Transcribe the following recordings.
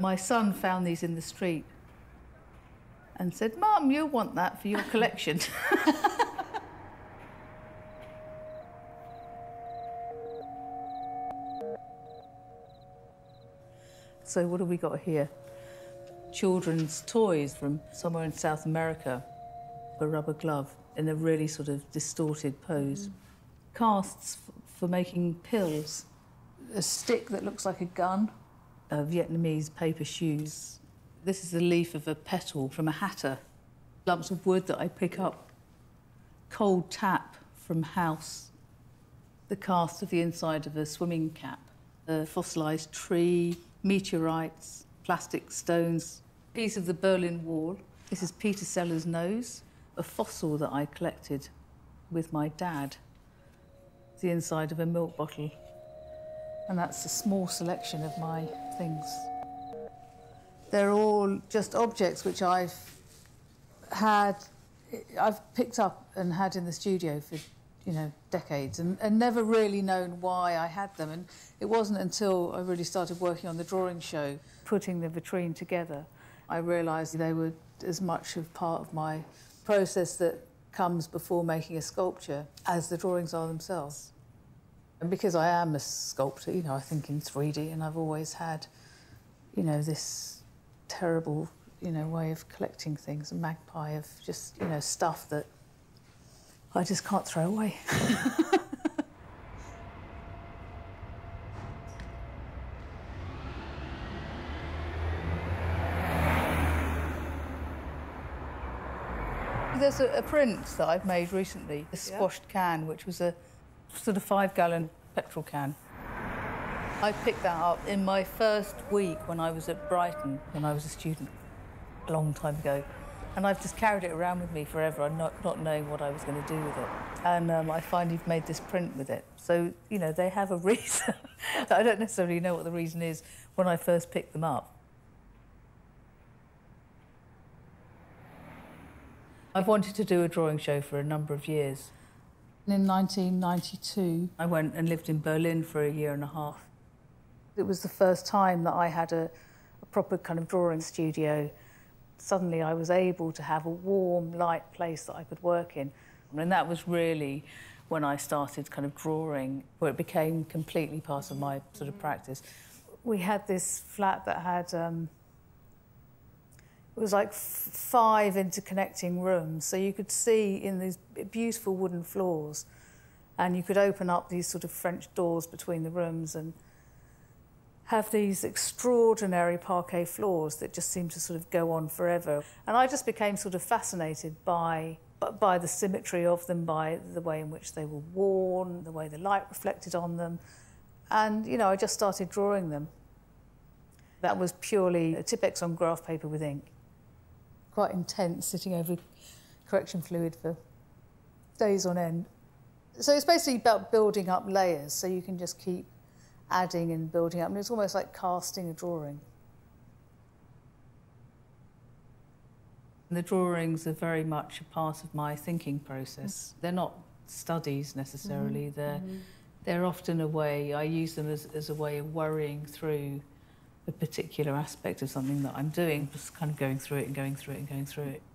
My son found these in the street and said, "Mum, you'll want that for your collection." So what have we got here? Children's toys from somewhere in South America. A rubber glove in a really sort of distorted pose. Casts for making pills. A stick that looks like a gun. Vietnamese paper shoes. This is the leaf of a petal from a hatter. Lumps of wood that I pick up. Cold tap from house. The cast of the inside of a swimming cap. A fossilised tree. Meteorites, plastic stones, piece of the Berlin Wall. This is Peter Sellers' nose, a fossil that I collected with my dad. The inside of a milk bottle. And that's a small selection of my things. They're all just objects which I've picked up and had in the studio for, you know, decades and never really known why I had them. And it wasn't until I really started working on the drawing show, putting the vitrine together, I realised they were as much of part of my process that comes before making a sculpture as the drawings are themselves. And because I am a sculptor, you know, I think in 3D, and I've always had, you know, this terrible, you know, way of collecting things, a magpie of just, you know, stuff that I just can't throw away. There's a print that I've made recently, a squashed can, which was a sort of 5-gallon petrol can. I picked that up in my first week when I was at Brighton, when I was a student, a long time ago. And I've just carried it around with me forever, not knowing what I was going to do with it. And I finally made this print with it. So, you know, they have a reason. I don't necessarily know what the reason is when I first picked them up. I've wanted to do a drawing show for a number of years. In 1992, I went and lived in Berlin for a year and a half. It was the first time that I had a proper kind of drawing studio. Suddenly I was able to have a warm, light place that I could work in. And that was really when I started kind of drawing, where it became completely part of my sort of practice. We had this flat that had, it was like 5 interconnecting rooms. So you could see in these beautiful wooden floors, and you could open up these sort of French doors between the rooms and have these extraordinary parquet floors that just seemed to sort of go on forever. And I just became sort of fascinated by the symmetry of them, by the way in which they were worn, the way the light reflected on them. And, you know, I just started drawing them. That was purely a Tipex on graph paper with ink. Quite intense, sitting over correction fluid for days on end. So it's basically about building up layers, so you can just keep adding and building up. And it's almost like casting a drawing. The drawings are very much a part of my thinking process. They're not studies necessarily. They're often a way, I use them as a way of worrying through a particular aspect of something that I'm doing, just kind of going through it and going through it and going through it.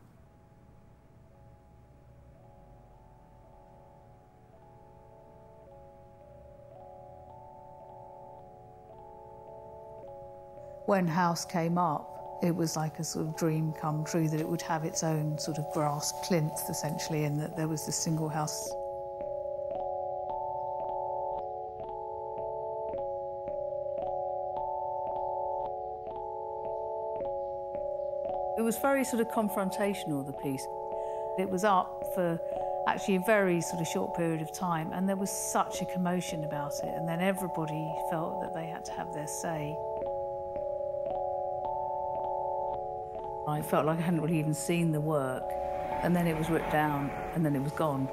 When House came up, it was like a sort of dream come true that it would have its own sort of brass plinth, essentially, and that there was this single house. It was very sort of confrontational, the piece. It was up for actually a very sort of short period of time, and there was such a commotion about it, and then everybody felt that they had to have their say. I felt like I hadn't really even seen the work, and then it was ripped down, and then it was gone.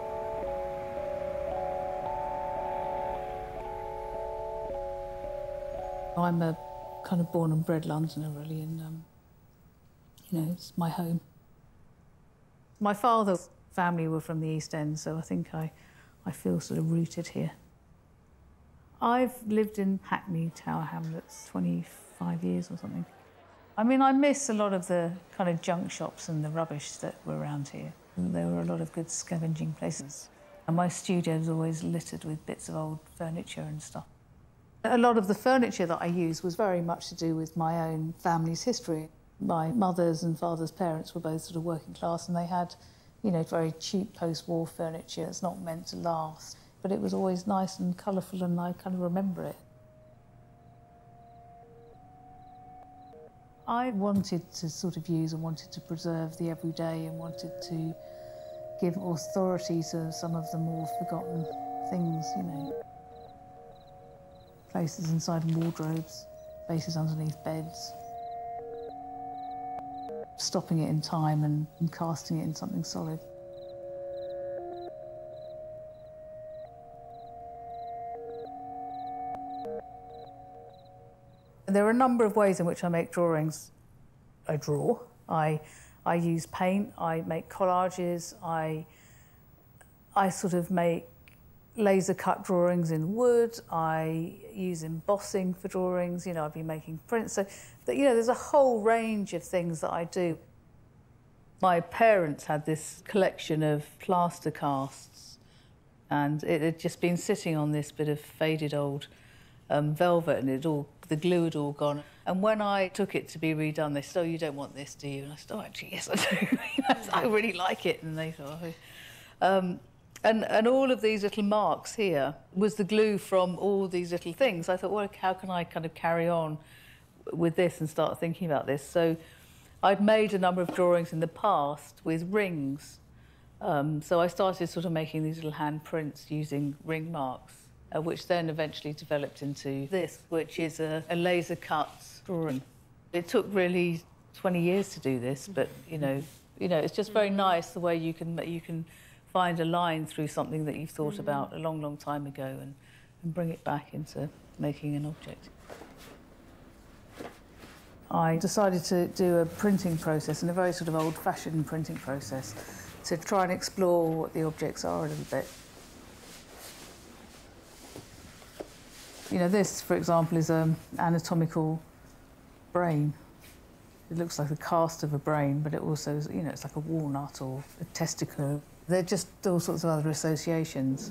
I'm a kind of born and bred Londoner, really, and you know, it's my home. My father's family were from the East End, so I think I feel sort of rooted here. I've lived in Hackney Tower Hamlets 25 years or something. I mean, I miss a lot of the kind of junk shops and the rubbish that were around here. There were a lot of good scavenging places. And my studio was always littered with bits of old furniture and stuff. A lot of the furniture that I used was very much to do with my own family's history. My mother's and father's parents were both sort of working class, and they had, you know, very cheap post-war furniture. It's not meant to last, but it was always nice and colourful, and I kind of remember it. I wanted to sort of use and wanted to preserve the everyday and wanted to give authority to some of the more forgotten things, you know. Places inside wardrobes, places underneath beds. Stopping it in time and casting it in something solid. There are a number of ways in which I make drawings. I draw, I use paint, I make collages, I sort of make laser cut drawings in wood, I use embossing for drawings, you know, I've been making prints. So, you know, there's a whole range of things that I do. My parents had this collection of plaster casts, and it had just been sitting on this bit of faded old velvet, and the glue had all gone. And when I took it to be redone, they said, "Oh, you don't want this, do you?" And I said, "Oh, actually, yes, I do. I really like it." And they thought, oh. And all of these little marks here was the glue from all these little things. I thought, well, how can I kind of carry on with this and start thinking about this? So I'd made a number of drawings in the past with rings. So I started sort of making these little hand prints using ring marks, which then eventually developed into this, which is a laser cut drawing. It took really 20 years to do this, but you know, it's just very nice the way you can find a line through something that you've thought about a long, long time ago and bring it back into making an object. I decided to do a printing process, and a very sort of old-fashioned printing process, to try and explore what the objects are a little bit. You know, this, for example, is an anatomical brain. It looks like a cast of a brain, but it also, you know, it's like a walnut or a testicle. They're just all sorts of other associations.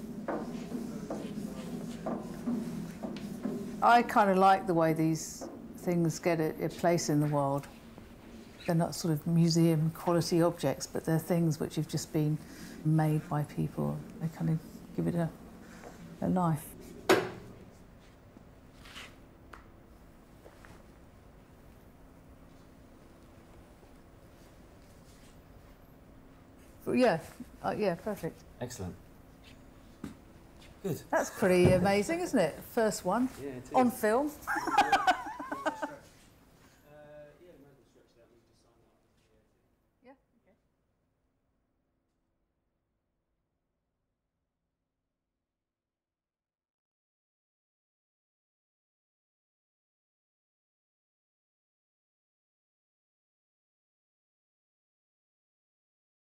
I kind of like the way these things get a place in the world. They're not sort of museum quality objects, but they're things which have just been made by people. They kind of give it a life. Yeah, yeah, perfect. Excellent. Good. That's pretty amazing, isn't it? First one, yeah, it is. On film.